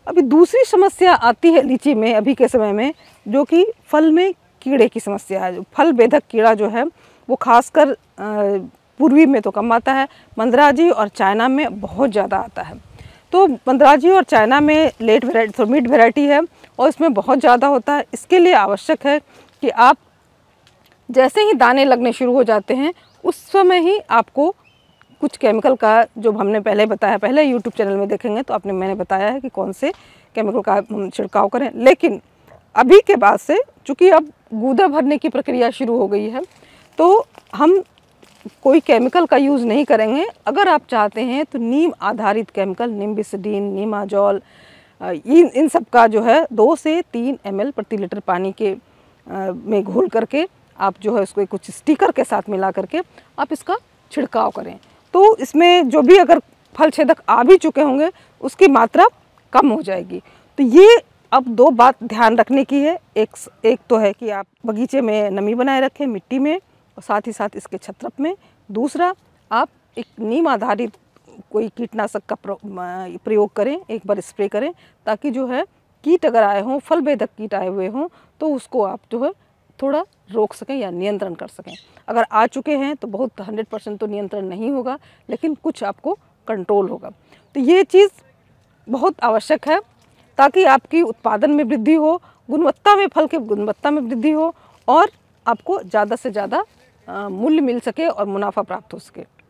अभी दूसरी समस्या आती है लीची में अभी के समय में, जो कि फल में कीड़े की समस्या है। फल बेधक कीड़ा जो है वो खासकर पूर्वी में तो कम आता है, मंदराजी और चाइना में बहुत ज़्यादा आता है। तो मंदराजी और चाइना में लेट वेराइटी तो मिड वेराइटी है और इसमें बहुत ज़्यादा होता है। इसके लिए आवश्यक है कि आप जैसे ही दाने लगने शुरू हो जाते हैं उस समय ही आपको कुछ केमिकल का, जो हमने पहले बताया, पहले यूट्यूब चैनल में देखेंगे तो मैंने बताया है कि कौन से केमिकल का छिड़काव करें। लेकिन अभी के बाद से चूँकि अब गूदा भरने की प्रक्रिया शुरू हो गई है तो हम कोई केमिकल का यूज़ नहीं करेंगे। अगर आप चाहते हैं तो नीम आधारित केमिकल, निम्बिसिडीन, नीमाजॉल, इन सब का जो है 2 से 3 ml प्रति लीटर पानी के में घोल करके आप जो है उसको कुछ स्टिकर के साथ मिला करके आप इसका छिड़काव करें। तो इसमें जो भी अगर फल छेदक आ भी चुके होंगे उसकी मात्रा कम हो जाएगी। तो ये अब 2 बात ध्यान रखने की है। एक तो है कि आप बगीचे में नमी बनाए रखें मिट्टी में और साथ ही साथ इसके छत्रप में। दूसरा, आप एक नीम आधारित कोई कीटनाशक का प्रयोग करें, एक बार स्प्रे करें, ताकि जो है कीट अगर आए हों, फल बेधक कीट आए हुए हों तो उसको आप जो है थोड़ा रोक सकें या नियंत्रण कर सकें। अगर आ चुके हैं तो बहुत 100% तो नियंत्रण नहीं होगा, लेकिन कुछ आपको कंट्रोल होगा। तो ये चीज़ बहुत आवश्यक है ताकि आपकी उत्पादन में वृद्धि हो, गुणवत्ता में, फल के गुणवत्ता में वृद्धि हो और आपको ज़्यादा से ज़्यादा मूल्य मिल सके और मुनाफा प्राप्त हो सके।